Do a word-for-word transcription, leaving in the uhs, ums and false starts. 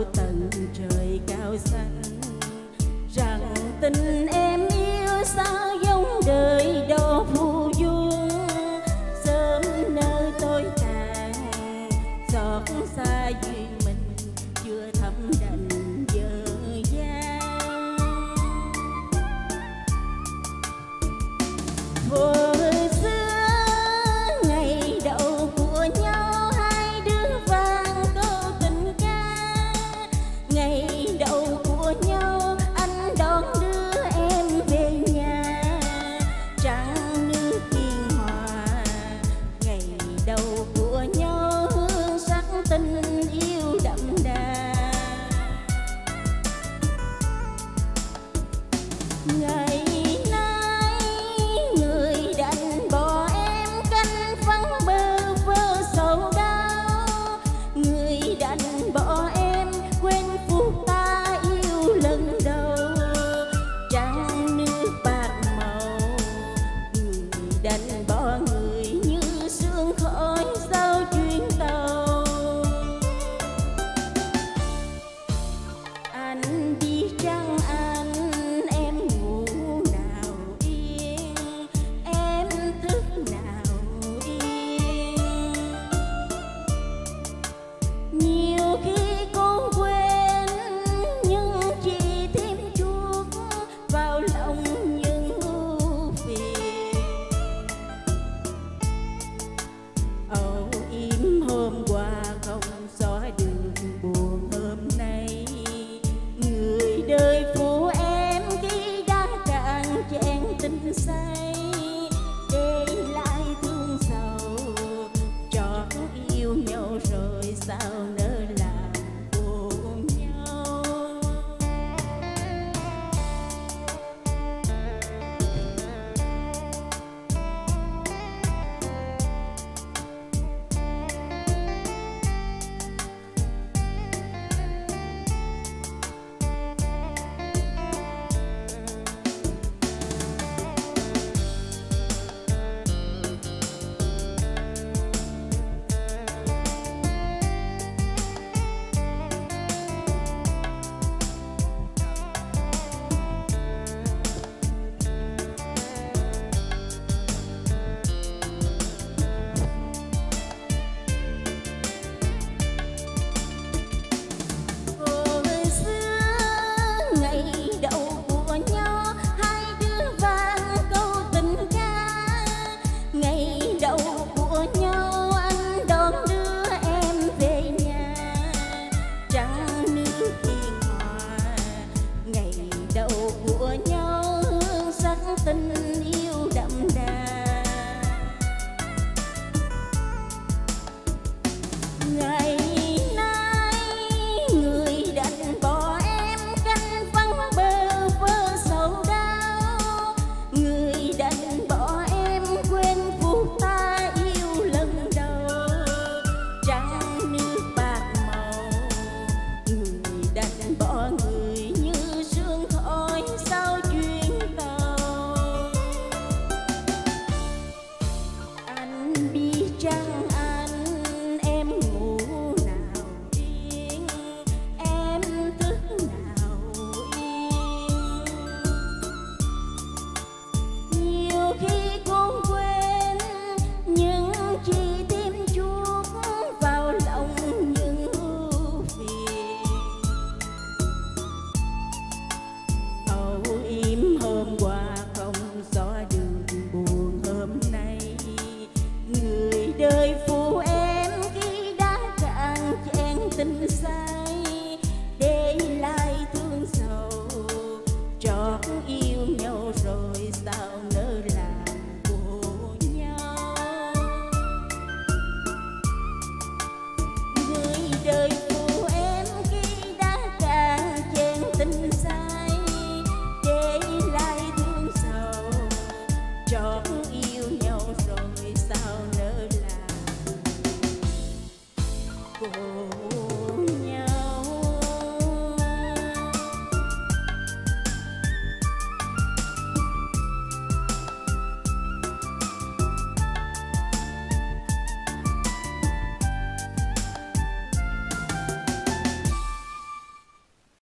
tận trời cao xanh, rằng tình em yêu sao giống đời đâu phù du. Sớm nơi tôi tàn xót xa duyên mình chưa thấm đành dở dang. Hồi xưa ngày đầu của nhau hai đứa vang câu tình ca. Ngày đầu của nhau anh đón đưa em về nhà, trăng nước hiền hòa. Ngày đầu của nhau hương sắc tình yêu đậm đà. Ngày nay người đành bỏ em canh vắng bơ vơ sầu đau. Người đành bỏ em quên phút ta yêu lần đầu, trăng nước bạc màu. Người đành bỏ người như sương khói sau chuyến tàu. Anh đi chăng anh em ngủ nào yên, em thức nào yên. Nhiều khi con quên nhưng chỉ thêm chuốc vào lòng những ưu phiền. Âu yếm hôm qua không xóa được buồn hôm nay. Người đời phụ em khi đã cạn chén tình say, để lại thương sầu trót yêu nhau rồi sao nỡ làm khổ nhau. Hồi xưa ngày đầu của nhau hai đứa vang câu tình ca. Ngày đầu của nhau anh đón đưa em về nhà, trăng nước hiền hòa. Ngày đầu của nhau hương sắc tình